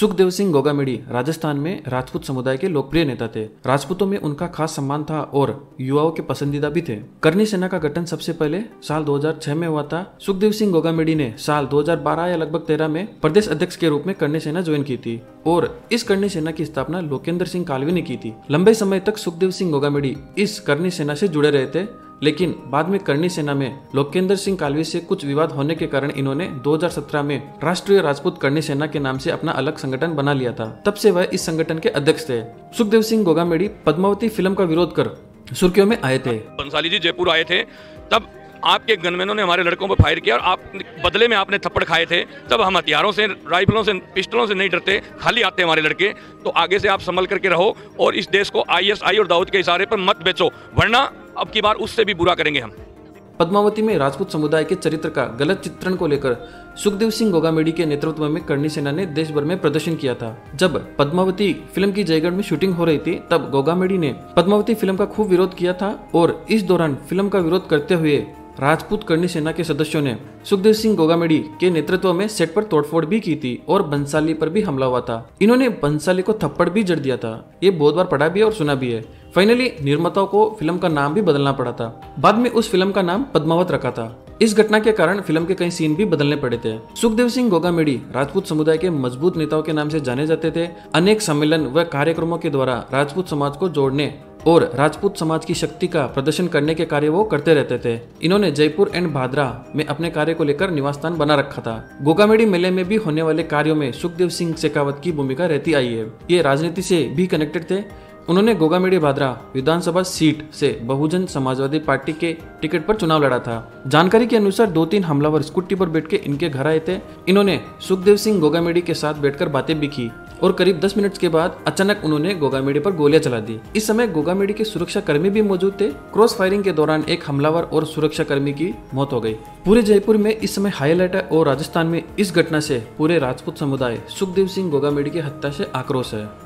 सुखदेव सिंह गोगामेडी राजस्थान में राजपूत समुदाय के लोकप्रिय नेता थे। राजपूतों में उनका खास सम्मान था और युवाओं के पसंदीदा भी थे। करनी सेना का गठन सबसे पहले साल 2006 में हुआ था। सुखदेव सिंह गोगामेडी ने साल 2012 या लगभग 13 में प्रदेश अध्यक्ष के रूप में करनी सेना ज्वाइन की थी और इस करनी सेना की स्थापना लोकेंद्र सिंह कालवी ने की थी। लंबे समय तक सुखदेव सिंह गोगामेडी इस करनी सेना से जुड़े रहे थे, लेकिन बाद में करनी सेना में लोकेंद्र सिंह कालवी से कुछ विवाद होने के कारण इन्होंने 2017 में राष्ट्रीय राजपूत करनी सेना के नाम से अपना अलग संगठन बना लिया था। तब से वह इस संगठन के अध्यक्ष थे। सुखदेव सिंह गोगामेडी पद्मावती फिल्म का विरोध कर सुर्खियों में आए थे। बंसाली जी जयपुर आए थे, तब आपके गनमैनों ने हमारे लड़कों पर फायर किया और आप बदले में आपने थप्पड़ खाए थे। तब हम हथियारों से, राइफलों से, पिस्टलों से नहीं डरते, खाली आते हमारे लड़के। तो आगे से आप संभल करके रहो और इस देश को ISI और दाऊद के इशारे पर मत बेचो, वरना अब की बार उससे भी बुरा करेंगे हम। पद्मावती में राजपूत समुदाय के चरित्र का गलत चित्रण को लेकर सुखदेव सिंह गोगामेडी के नेतृत्व में करनी सेना ने देश भर में प्रदर्शन किया था। जब पद्मावती फिल्म की जयगढ़ में शूटिंग हो रही थी, तब गोगामेडी ने पद्मावती फिल्म का खूब विरोध किया था और इस दौरान फिल्म का विरोध करते हुए राजपूत करनी सेना के सदस्यों ने सुखदेव सिंह गोगामेडी के नेतृत्व में सेट पर तोड़फोड़ भी की थी और बंसाली पर भी हमला हुआ था। इन्होंने बंसाली को थप्पड़ भी जड़ दिया था। ये बहुत बार पढ़ा भी है और सुना भी है। फाइनली निर्माताओं को फिल्म का नाम भी बदलना पड़ा था। बाद में उस फिल्म का नाम पद्मावत रखा था। इस घटना के कारण फिल्म के कई सीन भी बदलने पड़े थे। सुखदेव सिंह गोगामेडी राजपूत समुदाय के मजबूत नेताओं के नाम से जाने जाते थे। अनेक सम्मेलन व कार्यक्रमों के द्वारा राजपूत समाज को जोड़ने और राजपूत समाज की शक्ति का प्रदर्शन करने के कार्य वो करते रहते थे। इन्होंने जयपुर एंड भादरा में अपने कार्य को लेकर निवास स्थान बना रखा था। गोगामेडी मेले में भी होने वाले कार्यों में सुखदेव सिंह शेखावत की भूमिका रहती आई है। ये राजनीति से भी कनेक्टेड थे। उन्होंने गोगामेडी भादरा विधानसभा सीट से बहुजन समाजवादी पार्टी के टिकट पर चुनाव लड़ा था। जानकारी के अनुसार 2-3 हमलावर स्कूटी पर बैठ के इनके घर आए थे। इन्होंने सुखदेव सिंह गोगामेडी के साथ बैठकर बातें भी की और करीब 10 मिनट के बाद अचानक उन्होंने गोगामेडी पर गोलियां चला दी। इस समय गोगामेडी के सुरक्षा कर्मी भी मौजूद थे। क्रॉस फायरिंग के दौरान एक हमलावर और सुरक्षा कर्मी की मौत हो गई। पूरे जयपुर में इस समय हाईलाइट है और राजस्थान में इस घटना से पूरे राजपूत समुदाय सुखदेव सिंह गोगामेडी की हत्या से आक्रोश है।